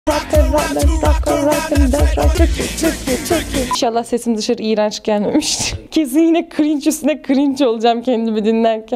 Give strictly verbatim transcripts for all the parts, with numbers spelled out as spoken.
İnşallah sesim dışarı iğrenç gelmemiştir. Kesin yine cringe üstüne cringe olacağım kendimi dinlerken.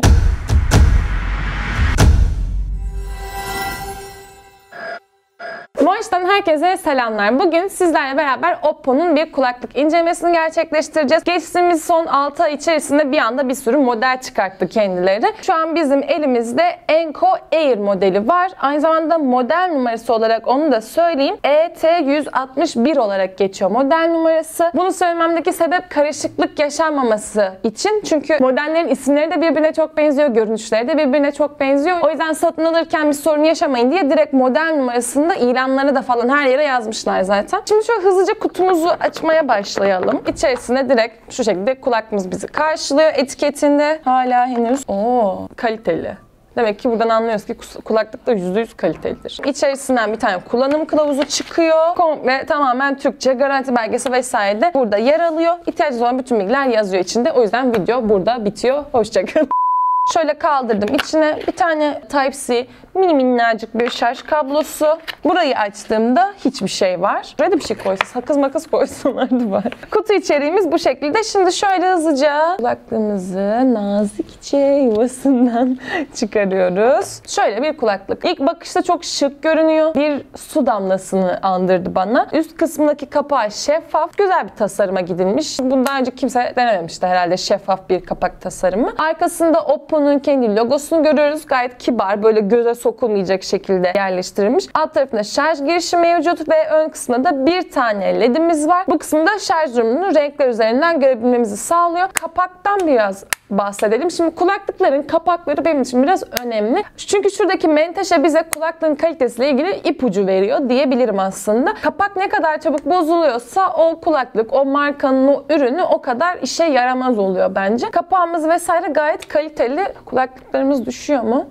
Moiş'ten herkese selamlar. Bugün sizlerle beraber Oppo'nun bir kulaklık incelemesini gerçekleştireceğiz. Geçtiğimiz son altı ay içerisinde bir anda bir sürü model çıkarttı kendileri. Şu an bizim elimizde Enco Air modeli var. Aynı zamanda model numarası olarak onu da söyleyeyim. E T yüz altmış bir olarak geçiyor model numarası. Bunu söylememdeki sebep karışıklık yaşanmaması için. Çünkü modellerin isimleri de birbirine çok benziyor. Görünüşleri de birbirine çok benziyor. O yüzden satın alırken bir sorun yaşamayın diye direkt model numarasını da ilanları da falan her yere yazmışlar zaten. Şimdi şöyle hızlıca kutumuzu açmaya başlayalım. İçerisine direkt şu şekilde kulaklığımız bizi karşılıyor. Etiketinde hala henüz ooo kaliteli. Demek ki buradan anlıyoruz ki kulaklık da yüzde yüz kalitelidir. İçerisinden bir tane kullanım kılavuzu çıkıyor. Komple tamamen Türkçe, garanti belgesi vesaire de burada yer alıyor. İhtiyacınız olan bütün bilgiler yazıyor içinde. O yüzden video burada bitiyor. Hoşçakalın. Şöyle kaldırdım. İçine bir tane Type-C mini minnacık bir şarj kablosu. Burayı açtığımda hiçbir şey var. Buraya da bir şey koysa, sakız makas koysalardı var. Kutu içeriğimiz bu şekilde. Şimdi şöyle hızlıca kulaklığımızı nazikçe yuvasından çıkarıyoruz. Şöyle bir kulaklık. İlk bakışta çok şık görünüyor. Bir su damlasını andırdı bana. Üst kısmındaki kapağı şeffaf. Güzel bir tasarıma gidilmiş. Bundan önce kimse denememişti herhalde şeffaf bir kapak tasarımı. Arkasında Oppo'nun kendi logosunu görüyoruz. Gayet kibar, böyle göze sokulmayacak şekilde yerleştirilmiş. Alt tarafında şarj girişi mevcut ve ön kısmında da bir tane ledimiz var. Bu kısımda şarj durumunu renkler üzerinden görebilmemizi sağlıyor. Kapaktan biraz bahsedelim. Şimdi kulaklıkların kapakları benim için biraz önemli. Çünkü şuradaki menteşe bize kulaklığın kalitesiyle ilgili ipucu veriyor diyebilirim aslında. Kapak ne kadar çabuk bozuluyorsa o kulaklık, o markanın o ürünü o kadar işe yaramaz oluyor bence. Kapağımız vesaire gayet kaliteli. Kulaklıklarımız düşüyor mu?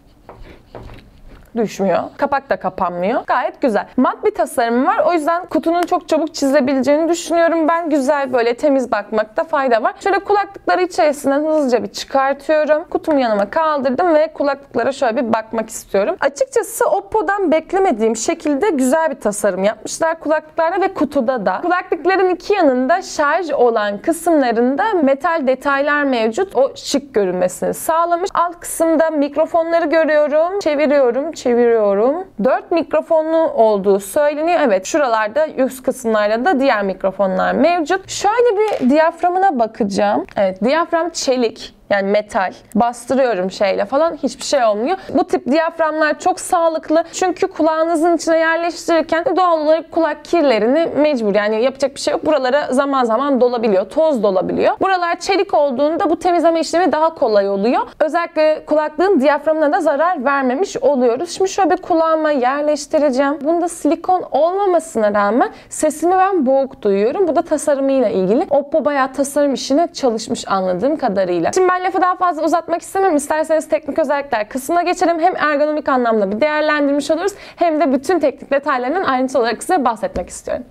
Düşmüyor. Kapak da kapanmıyor. Gayet güzel. Mat bir tasarım var. O yüzden kutunun çok çabuk çizilebileceğini düşünüyorum. Ben güzel böyle temiz bakmakta fayda var. Şöyle kulaklıkları içerisinden hızlıca bir çıkartıyorum. Kutumu yanıma kaldırdım ve kulaklıklara şöyle bir bakmak istiyorum. Açıkçası Oppo'dan beklemediğim şekilde güzel bir tasarım yapmışlar kulaklıklarda ve kutuda da. Kulaklıkların iki yanında şarj olan kısımlarında metal detaylar mevcut. O şık görünmesini sağlamış. Alt kısımda mikrofonları görüyorum. Çeviriyorum. çeviriyorum. dört mikrofonlu olduğu söyleniyor. Evet, şuralarda üst kısımlarda da diğer mikrofonlar mevcut. Şöyle bir diyaframına bakacağım. Evet, diyafram çelik. Yani metal. Bastırıyorum şeyle falan. Hiçbir şey olmuyor. Bu tip diyaframlar çok sağlıklı. Çünkü kulağınızın içine yerleştirirken doğal olarak kulak kirlerini mecbur. Yani yapacak bir şey yok. Buralara zaman zaman dolabiliyor. Toz dolabiliyor. Buralar çelik olduğunda bu temizleme işlemi daha kolay oluyor. Özellikle kulaklığın diyaframına da zarar vermemiş oluyoruz. Şimdi şöyle bir kulağıma yerleştireceğim. Bunda silikon olmamasına rağmen sesimi ben boğuk duyuyorum. Bu da tasarımıyla ilgili. Oppo bayağı tasarım işine çalışmış anladığım kadarıyla. Şimdi ben lafı daha fazla uzatmak istemem. İsterseniz teknik özellikler kısmına geçelim. Hem ergonomik anlamda bir değerlendirmiş oluruz. Hem de bütün teknik detaylarından ayrıntılı olarak size bahsetmek istiyorum.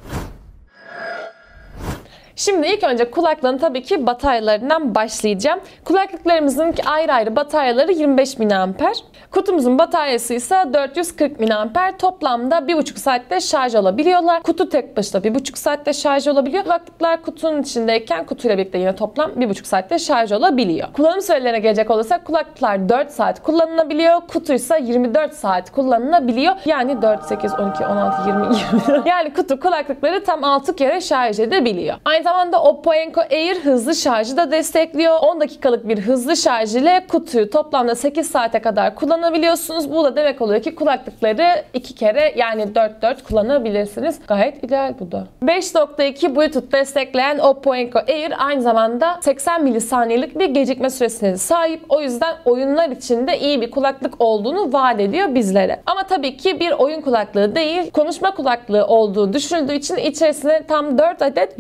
Şimdi ilk önce kulaklığın tabii ki bataryalarından başlayacağım. Kulaklıklarımızın ayrı ayrı bataryaları yirmi beş miliamper. Kutumuzun bataryası ise dört yüz kırk miliamper. Toplamda bir buçuk saatte şarj alabiliyorlar. Kutu tek başına bir buçuk saatte şarj olabiliyor. Kulaklıklar kutunun içindeyken kutuyla birlikte yine toplam bir buçuk saatte şarj olabiliyor. Kullanım sürelerine gelecek olursak kulaklıklar dört saat kullanılabiliyor. Kutu ise yirmi dört saat kullanılabiliyor. Yani dört, sekiz, on iki, on altı, yirmi, yirmi. Yani kutu kulaklıkları tam altı kere şarj edebiliyor. Aynı zamanda Oppo Enco Air hızlı şarjı da destekliyor. on dakikalık bir hızlı şarj ile kutuyu toplamda sekiz saate kadar kullanabiliyorsunuz. Bu da demek oluyor ki kulaklıkları iki kere yani dört dört kullanabilirsiniz. Gayet ideal bu da. beş nokta iki Bluetooth destekleyen Oppo Enco Air aynı zamanda seksen milisaniyelik bir gecikme süresine sahip. O yüzden oyunlar için de iyi bir kulaklık olduğunu vaat ediyor bizlere. Ama tabii ki bir oyun kulaklığı değil, konuşma kulaklığı olduğu düşünüldüğü için içerisinde tam dört adet gürültü engelleyici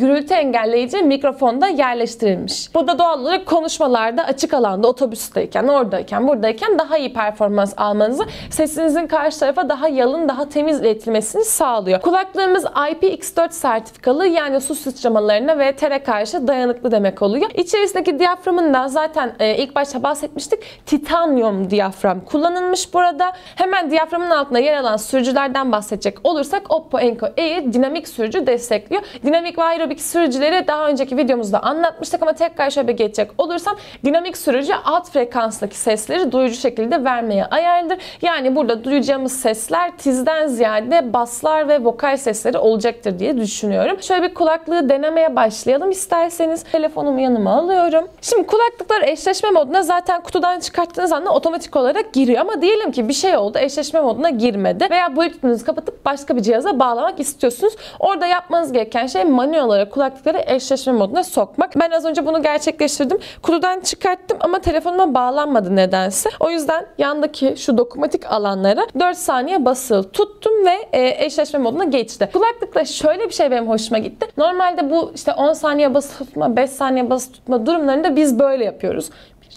engelleyici mikrofon da yerleştirilmiş. Bu da doğal olarak konuşmalarda açık alanda, otobüsteyken, oradayken, buradayken daha iyi performans almanızı, sesinizin karşı tarafa daha yalın, daha temiz iletilmesini sağlıyor. Kulaklığımız I P X dört sertifikalı, yani su sıçramalarına ve tere karşı dayanıklı demek oluyor. İçerisindeki diyaframın da zaten e, ilk başta bahsetmiştik. Titanyum diyafram kullanılmış burada. Hemen diyaframın altında yer alan sürücülerden bahsedecek olursak Oppo Enco Air dinamik sürücü destekliyor. Dinamik ve aerobik sürücüleri daha önceki videomuzda anlatmıştık ama tekrar şöyle geçecek olursam, dinamik sürücü alt frekanstaki sesleri duyucu şekilde vermeye ayarlıdır. Yani burada duyacağımız sesler tizden ziyade baslar ve vokal sesleri olacaktır diye düşünüyorum. Şöyle bir kulaklığı denemeye başlayalım isterseniz. Telefonumu yanıma alıyorum. Şimdi kulaklıklar eşleşme moduna zaten kutudan çıkarttığınız anda otomatik olarak giriyor. Ama diyelim ki bir şey oldu, eşleşme moduna girmedi veya Bluetooth'unuzu kapatıp başka bir cihaza bağlamak istiyorsunuz. Orada yapmanız gereken şey manuel olarak kulaklıkları eşleşme moduna sokmak. Ben az önce bunu gerçekleştirdim. Kutudan çıkarttım ama telefonuma bağlanmadı nedense. O yüzden yandaki şu dokunmatik alanlara dört saniye basılı tuttum ve e, eşleşme moduna geçti. Kulaklıkla şöyle bir şey benim hoşuma gitti. Normalde bu işte on saniye basılı tutma, beş saniye basılı tutma durumlarında biz böyle yapıyoruz.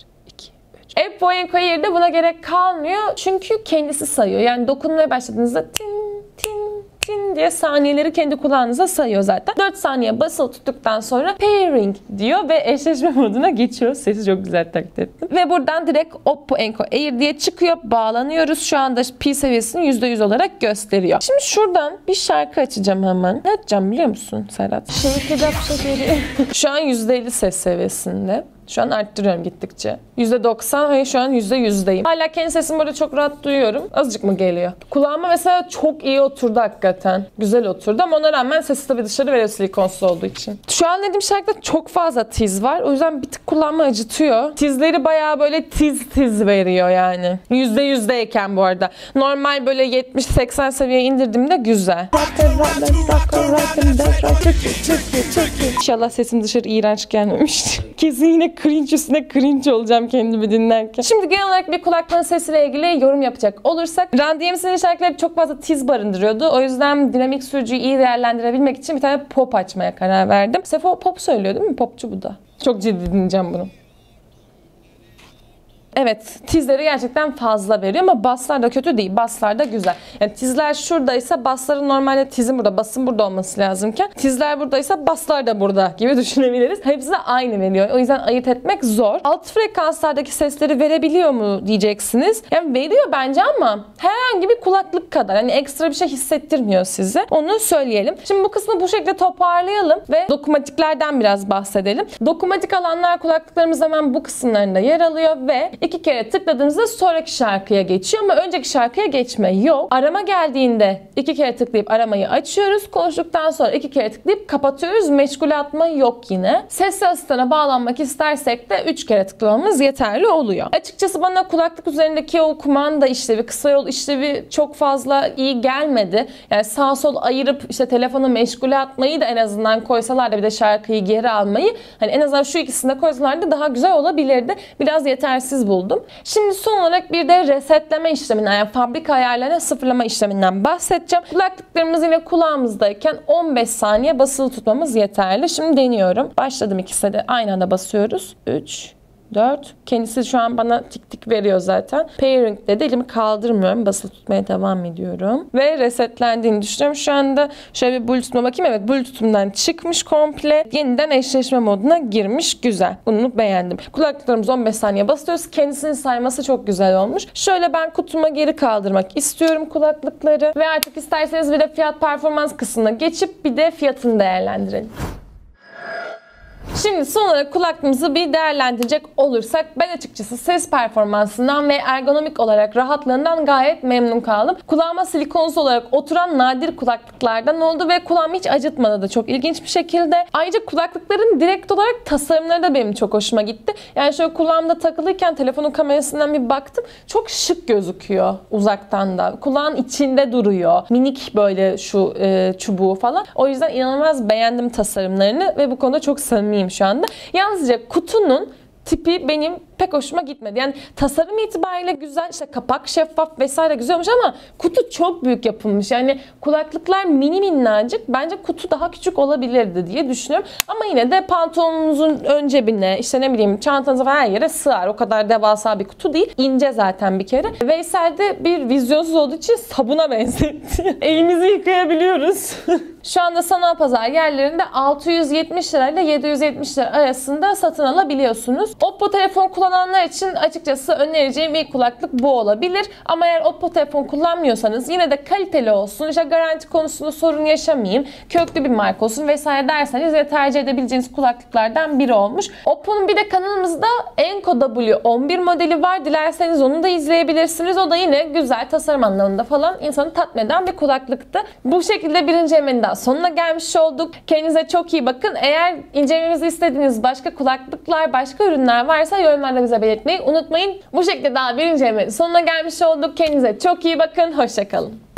Oppo Enco Air'de buna gerek kalmıyor. Çünkü kendisi sayıyor. Yani dokunmaya başladığınızda tin tin tin diye saniyeleri kendi kulağınıza sayıyor zaten. dört saniye basılı tuttuktan sonra pairing diyor ve eşleşme moduna geçiyor. Sesi çok güzel taklit ettim. Ve buradan direkt Oppo Enco Air diye çıkıyor. Bağlanıyoruz. Şu anda pi seviyesini yüzde yüz olarak gösteriyor. Şimdi şuradan bir şarkı açacağım hemen. Ne açacağım biliyor musun Serhat? Shake it up, shake it. Şu an yüzde elli ses seviyesinde. Şu an arttırıyorum gittikçe. yüzde doksan, hayır şu an yüzde yüzdeyim. Hala kendi sesimi böyle çok rahat duyuyorum. Azıcık mı geliyor? Kulağıma mesela çok iyi oturdu hakikaten. Güzel oturdu ama ona rağmen sesi tabii dışarı veriyor silikonsuz olduğu için. Şu an dediğim şarkıda çok fazla tiz var. O yüzden bir tık kulağımı acıtıyor. Tizleri bayağı böyle tiz tiz veriyor yani. yüzde yüzdeyken bu arada. Normal böyle yetmiş seksen seviyeye indirdiğimde güzel. İnşallah sesim dışarı iğrenç gelmemiştir. Kesin yine cringe üstüne cringe olacağım kendimi dinlerken. Şimdi genel olarak bir kulaklığın sesiyle ilgili yorum yapacak olursak, Run D M C'nin şarkıları çok fazla tiz barındırıyordu. O yüzden dinamik sürücüyü iyi değerlendirebilmek için bir tane pop açmaya karar verdim. Sefo pop söylüyor değil mi? Popçu bu da. Çok ciddi dinleyeceğim bunu. Evet, tizleri gerçekten fazla veriyor ama basslar da kötü değil. Basslar da güzel. Yani tizler şuradaysa bassların normalde tizin burada, basın burada olması lazımken tizler buradaysa basslar da burada gibi düşünebiliriz. Hepsi de aynı veriyor. O yüzden ayırt etmek zor. Alt frekanslardaki sesleri verebiliyor mu diyeceksiniz. Yani veriyor bence ama herhangi bir kulaklık kadar. Hani ekstra bir şey hissettirmiyor size. Onu söyleyelim. Şimdi bu kısmı bu şekilde toparlayalım ve dokunmatiklerden biraz bahsedelim. Dokunmatik alanlar kulaklıklarımız hemen bu kısımlarında yer alıyor ve İki kere tıkladığınızda sonraki şarkıya geçiyor ama önceki şarkıya geçme yok. Arama geldiğinde iki kere tıklayıp aramayı açıyoruz. Konuştuktan sonra iki kere tıklayıp kapatıyoruz. Meşgule atma yok yine. Sesli asistana bağlanmak istersek de üç kere tıklamamız yeterli oluyor. Açıkçası bana kulaklık üzerindeki o kumanda işlevi, kısa yol işlevi çok fazla iyi gelmedi. Yani sağ sol ayırıp işte telefonu meşgule atmayı da en azından koysalar da bir de şarkıyı geri almayı, hani en azından şu ikisini de koysalar da daha güzel olabilirdi. Biraz yetersiz buldum. Şimdi son olarak bir de resetleme işleminden, yani fabrika ayarlarına sıfırlama işleminden bahsedeceğim. Kulaklıklarımız yine kulağımızdayken on beş saniye basılı tutmamız yeterli. Şimdi deniyorum. Başladım, ikisi de aynı anda basıyoruz. üç, dört. Kendisi şu an bana tik tik veriyor zaten. Pairing dedi. Elimi kaldırmıyorum. Basılı tutmaya devam ediyorum. Ve resetlendiğini düşünüyorum. Şu anda şöyle bir Bluetooth'uma bakayım. Evet, Bluetooth'umdan çıkmış komple. Yeniden eşleşme moduna girmiş. Güzel. Bunu beğendim. Kulaklıklarımız on beş saniye basıyoruz. Kendisini sayması çok güzel olmuş. Şöyle ben kutuma geri kaldırmak istiyorum kulaklıkları. Ve artık isterseniz bir de fiyat performans kısmına geçip bir de fiyatını değerlendirelim. Şimdi son olarak kulaklığımızı bir değerlendirecek olursak, ben açıkçası ses performansından ve ergonomik olarak rahatlığından gayet memnun kaldım. Kulağıma silikonsuz olarak oturan nadir kulaklıklardan oldu ve kulağımı hiç acıtmadı da çok ilginç bir şekilde. Ayrıca kulaklıkların direkt olarak tasarımları da benim çok hoşuma gitti. Yani şöyle kulağımda takılıyken telefonun kamerasından bir baktım. Çok şık gözüküyor uzaktan da. Kulağın içinde duruyor. Minik böyle şu e, çubuğu falan. O yüzden inanılmaz beğendim tasarımlarını ve bu konuda çok samimiyim şu anda. Yalnızca kutunun tipi benim pek hoşuma gitmedi. Yani tasarım itibariyle güzel, işte kapak şeffaf vesaire güzel olmuş ama kutu çok büyük yapılmış. Yani kulaklıklar mini minnacık. Bence kutu daha küçük olabilirdi diye düşünüyorum. Ama yine de pantolonunuzun ön cebine, işte ne bileyim çantanıza falan her yere sığar. O kadar devasa bir kutu değil. İnce zaten bir kere. Veysel de bir vizyonsuz olduğu için sabuna benzetti. Elimizi yıkayabiliyoruz. Şu anda sanal pazar yerlerinde altı yüz yetmiş lira ile yedi yüz yetmiş lira arasında satın alabiliyorsunuz. Oppo telefon kullananlar için açıkçası önereceğim ilk kulaklık bu olabilir. Ama eğer Oppo telefon kullanmıyorsanız yine de kaliteli olsun, işte garanti konusunda sorun yaşamayayım, köklü bir marka olsun vesaire derseniz yine tercih edebileceğiniz kulaklıklardan biri olmuş. Oppo'nun bir de kanalımızda Enco W on bir modeli var. Dilerseniz onu da izleyebilirsiniz. O da yine güzel, tasarım anlamında falan insanı tatmin eden bir kulaklıktı. Bu şekilde bir incelemenin daha sonuna gelmiş olduk. Kendinize çok iyi bakın. Eğer incelememizi istediğiniz başka kulaklıklar, başka ürünler varsa yorumlarda bize belirtmeyi unutmayın. Bu şekilde daha bir incelemenin sonuna gelmiş olduk. Kendinize çok iyi bakın. Hoşça kalın.